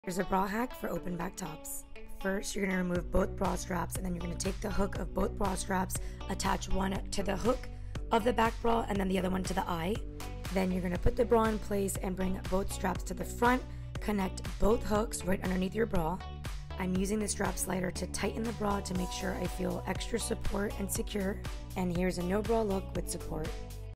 Here's a bra hack for open back tops. First, you're going to remove both bra straps, and then you're going to take the hook of both bra straps, attach one to the hook of the back bra and then the other one to the eye. Then you're going to put the bra in place and bring both straps to the front, connect both hooks right underneath your bra. I'm using the strap slider to tighten the bra to make sure I feel extra support and secure. And here's a no bra look with support.